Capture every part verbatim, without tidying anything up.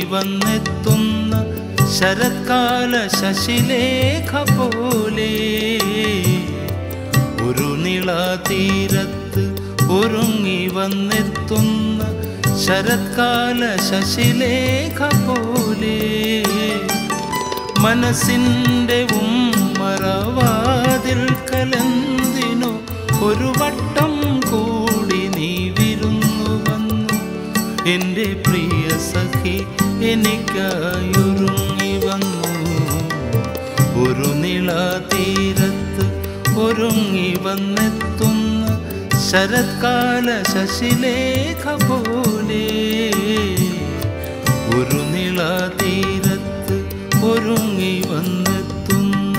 വന്നെത്തുന്ന ശരത്കാല ശശിലേഖ പോലെ ഒരു നിളാതീരത്ത് ഒരുങ്ങി വന്നെത്തുന്ന ശരത്കാല ശശിലേഖ പോലെ മനസ്സിൻ്റെ ഉമ്മറവാതിൽ കലന്തിനോ ഒരു വട്ടം കൂടി നീ വിരുന്നു വന്നു എൻ്റെ പ്രിയ സഖി എനിക്കായൊരുങ്ങി വന്നു ഒരു നിളാതീരത്ത് ഒരുങ്ങി വന്നെത്തുന്ന ശരത്കാല ശശിലേഖ പോലെ ഒരു നിളാതീരത്ത് ഒരുങ്ങി വന്നെത്തുന്ന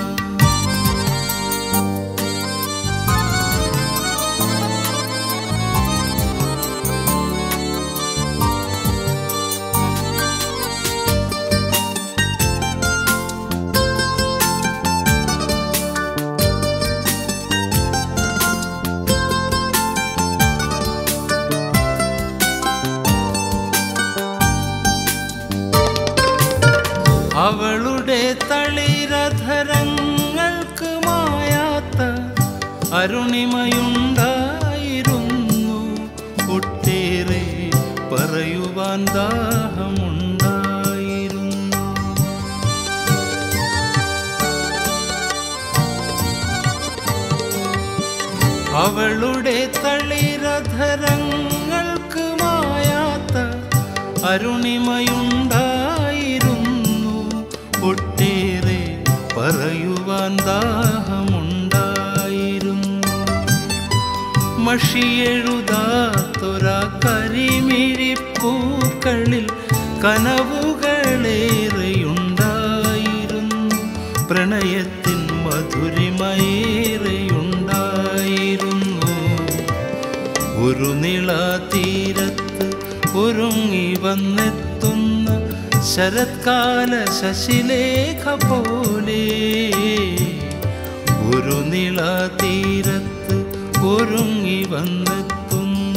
അവളുടെ തളിരധരങ്ങൾക്ക് മായാത്ത അരുണിമയുണ്ടായിരുന്നു ഒട്ടേറെ പറയുവാൻ ദാഹമുണ്ടായിരുന്നു അവളുടെ തളിരധരങ്ങൾക്ക് മായാത്ത അരുണിമയുണ്ടായിരുന്നു ഒട്ടേറെ പറയുവാൻ ദാഹമുണ്ടായിരുന്നു മഷിയെഴുതാത്തൊരാ കരിമിഴിപ്പൂക്കളിൽ കനവുകളേറെയുണ്ടായിരുന്നു പ്രണയത്തിൻ മധുരിമയേറെയുണ്ടായിരുന്നു ഒരു നിളാതീരത്ത് ഒരുങ്ങി വന്നെത്തുന്ന ശരത്കാല ശശിലേഖ പോലെ ഒരു നിളാതീരത്ത് ഒരുങ്ങി വന്നെത്തുന്ന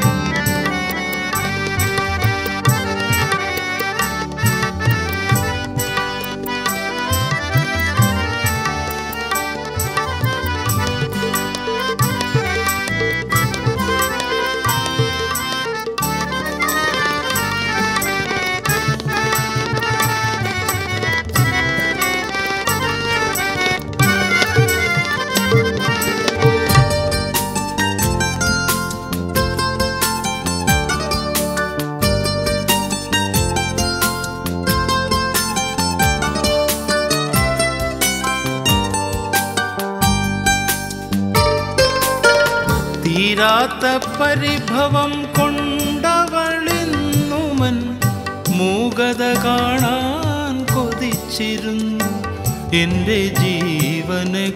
തീരാത്ത പരിഭവം കൊണ്ടവളിന്നുമൻ മൂകത കാണാൻ കൊതിച്ചിരുന്നു എൻ്റെ ജീവനെ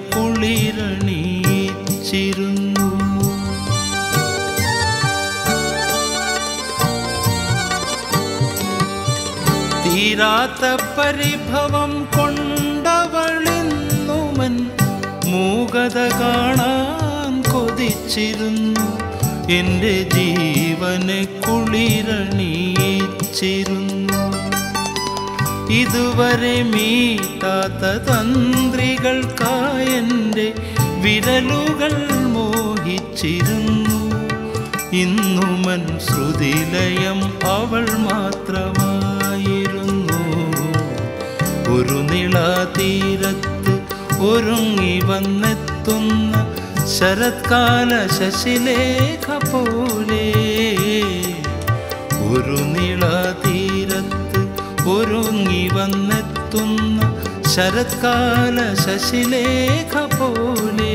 കുളിരണിയിച്ചിരുന്നു തീരാത്ത പരിഭവം കൊണ്ടവളിന്നുമൻ മൂകത കാണാൻ കൊതിച്ചിരുന്നു എൻ്റെ ജീവനെ കുളിരണിയിച്ചിരുന്നു ഇതുവരെ മീട്ടാത്ത തന്ത്രികൾക്കായെൻ്റെ വിരലുകൾ മോഹിച്ചിരുന്നു ഇന്നുമൻ ശ്രുതിലയം അവൾ മാത്രമായിരുന്നു ഒരു നിളാതീരത്ത് ഒരുങ്ങി വന്നെത്തുന്ന ശരത്കാല ശശിലേഖ പോലെ ഒരു നിളാതീരത്ത് ഒരുങ്ങി വന്നെത്തുന്ന ശരത്കാല ശശിലേഖ പോലെ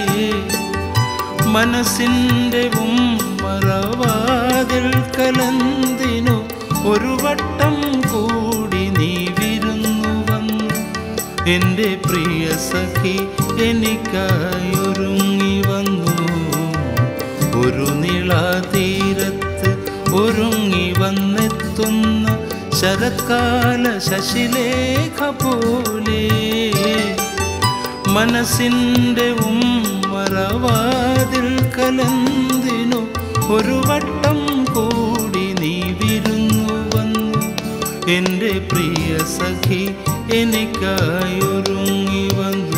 മനസ്സിൻ്റെ ഉമ്മറവാതിൽ കലന്തിനു ഒരു വട്ടം കൂടി നീ വിരുന്നു വന്നു എൻ്റെ പ്രിയ സഖി എനിക്കായൊരുങ്ങി വന്നു ഒരു നിളാതീരത്ത് ഒരുങ്ങി വന്നെത്തുന്ന ശരത്കാല ശശിലേഖ പോലെ മനസ്സിൻ്റെ ഉമ്മറവാതിൽ കലന്തിനു ഒരു വട്ടം കൂടി നീ വിരുന്നു വന്നു എൻ്റെ പ്രിയ സഖി എനിക്കായി ഒരുങ്ങി വന്നു.